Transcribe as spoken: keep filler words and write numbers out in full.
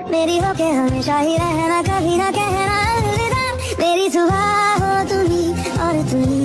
मेरी होके हमेशा ही रहना, कभी ना कहना अलविदा। मेरी सुबह हो तुम ही और तुम ही